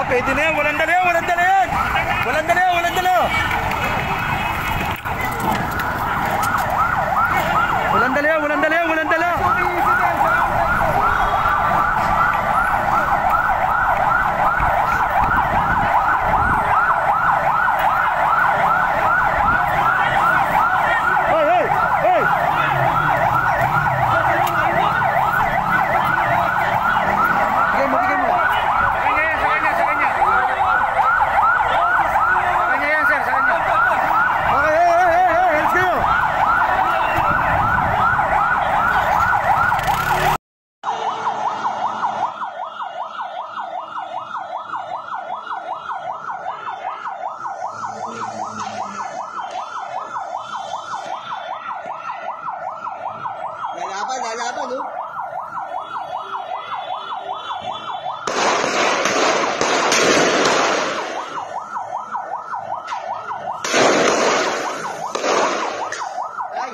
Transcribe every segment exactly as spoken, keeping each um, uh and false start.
pwede na yan. Walang dala yan, walang dala yan. Walang dala yan, walang dala. Walang dala yan, walang dala yan, walang dala. Lalaban, lalaban, no? Ay!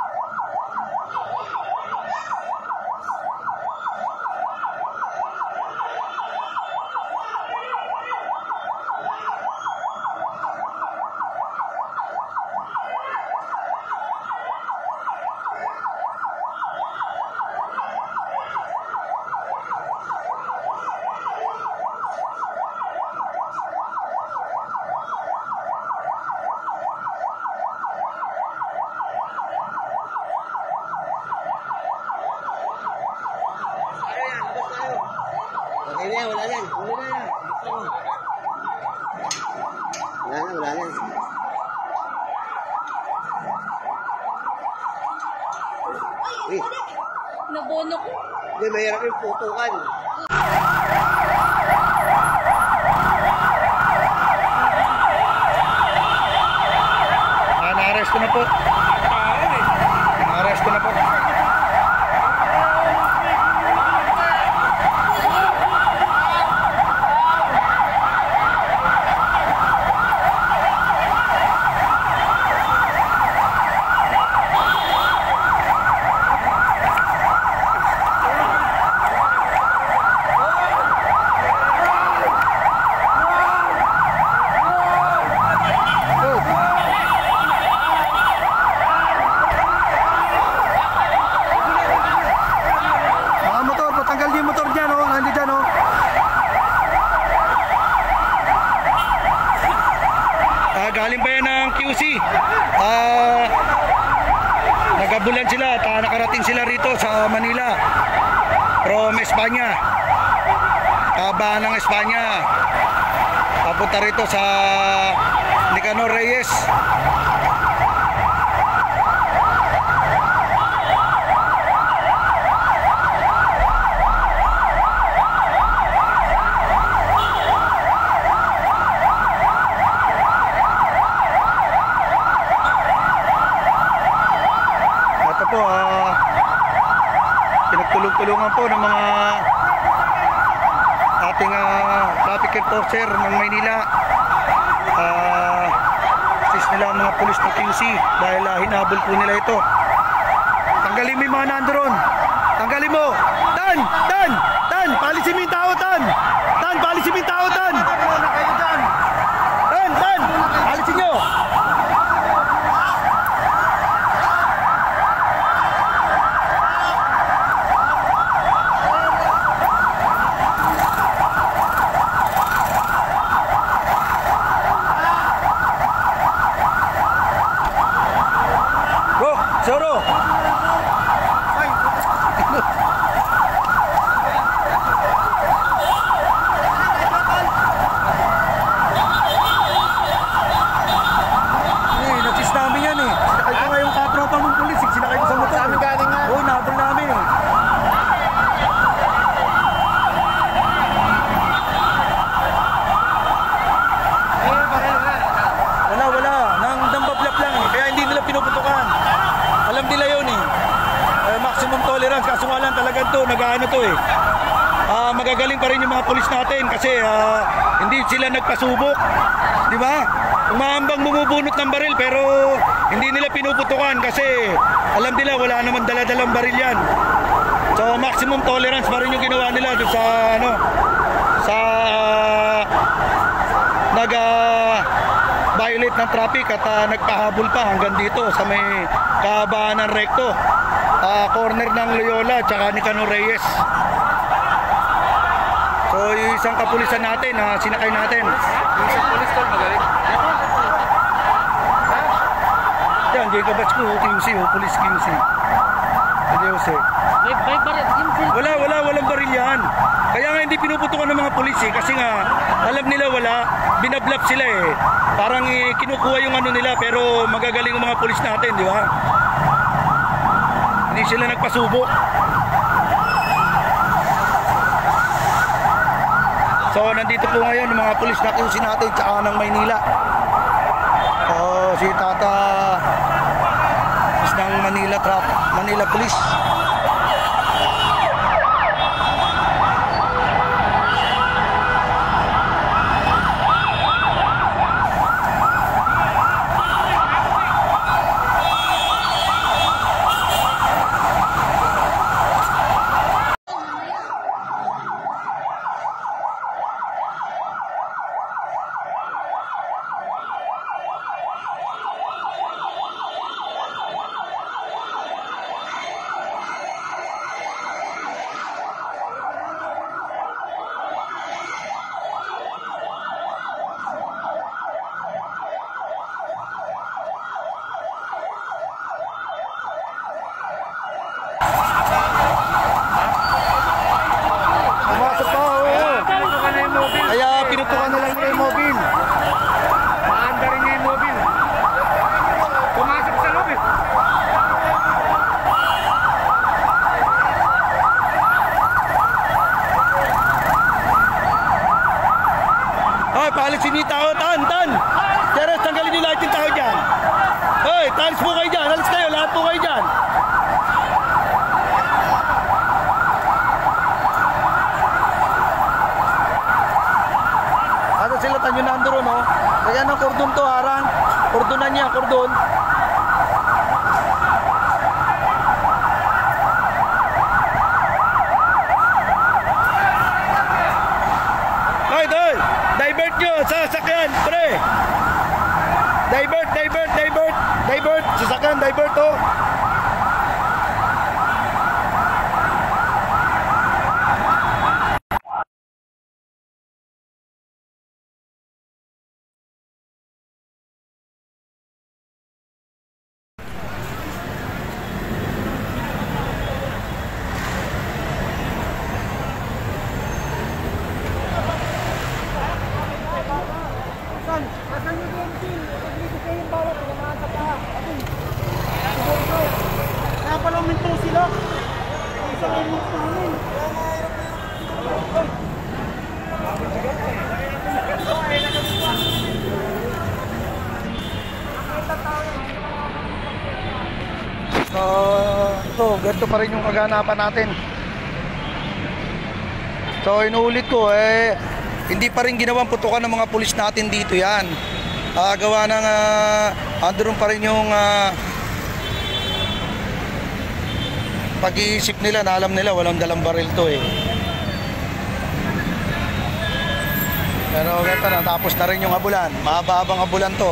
Okay na yan, wala yan. Wala na yan. Wala na, wala na. Uy, nabono ko. hindi, mahirap yung putukan. Ah, na-arresto na po. Na-arresto na po. Galing pa yan ng Q C. Ah, nagabulan sila at ah, nakarating sila rito sa Manila from Espanya, kabahan ng Espanya, papunta rito sa Nicanor Reyes. Po, uh, pinagtulong-tulungan po ng mga ating uh, traffic enforcer ng Maynila. Uh, assist nila ang mga pulis ng Q C dahil uh, hinabol po nila ito. Tanggalin mo yung mga nandoon. Tanggalin mo. Tan! Tan! Tan! Palisin mo yung tao, Tan! Tan! Palisin mo yung tao, Tan! Tan! Tan! Palisin nyo! Soro. Eh, natis namin yan eh. Sinakay ko nga yung katropa mong pulis. Sinakay ko sa motor. Kami galing nga. Oo, nabol namin eh. Wala, wala. Nang dambablap lang eh. Kaya hindi nila pinuputukan. Alam nila yun eh. Uh, maximum tolerance. Kaso nga lang talaga to, nag-ano to eh. Uh, magagaling pa rin yung mga pulis natin kasi uh, hindi sila nagpasubok. Di ba? Umahambang bumubunot ng baril pero hindi nila pinuputukan kasi alam nila wala naman dala-dalang baril yan. So maximum tolerance pa rin yung ginawa nila doon sa ano sa uh, nag ah, violate ng traffic at ah, nagpahabol pa hanggang dito sa may kahabaan ng Recto, ah, corner ng Loyola tsaka ni Cano Reyes. So yung isang kapulisan natin na sinakay natin, Isang polis tol, magaling. yan, Jacob Batsko, Q C, oh, Police Q C. Hindi Jose. May, may baril. Yung full. Wala, wala, walang baril yan. Kaya nga hindi pinuputukan ng mga pulis eh, kasi nga alam nila wala, binablap sila eh. Parang eh, kinukuha yung ano nila, pero magagaling ang mga pulis natin, di ba? Hindi sila nagpasubok. So nandito po ngayon ang mga pulis na Q C natin tsaka ng Maynila. So si Tata is ng Manila Trap, Manila Police. Pumasok pa, oo. Pinutukan na yung mobile. Kaya pinutukan na lang nila yung mobile. Maanda rin niya yung mobile. Pumasok sa loob eh. Hoy, paalisin niyo yung tao, tan, tan! Teres, tanggalin niyo lahat yung tao dyan. Hoy, talis po kayo dyan, alis kayo, lahat po kayo dyan. Ano sila tanyo nanduro, no? Kaya ng kordon to, harang. Kordonan niya, kordon. Hoy, hoy! Divert nyo sa sasakyan, pre! Divert, divert, divert! Divert! Sasakyan, divert, oh! So, ito, ganito pa rin yung kaganapan natin. So, inuulit ko, eh, hindi pa rin ginawang putukan ng mga pulis natin dito yan. Uh, gawa ng, uh, andun pa rin yung uh, pag-iisip nila na alam nila walang dalang baril to eh. Pero ganito na, tapos na rin yung habulan. Mahaba-habang habulan to.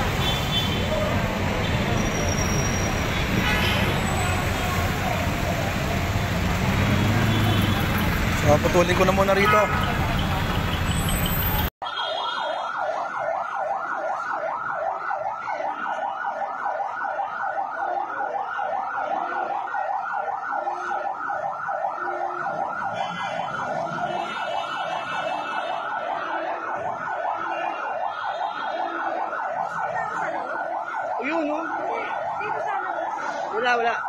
So, putulin ko na muna rito. Ayun, no? Wala, wala.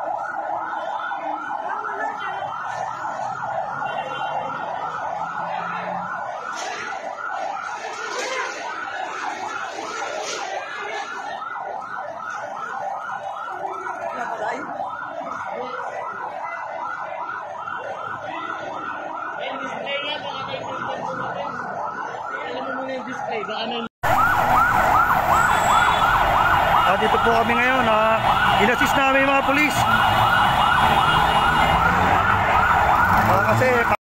Ah, dito po kami ngayon, ah, inassist namin yung mga pulis. Ah, kasi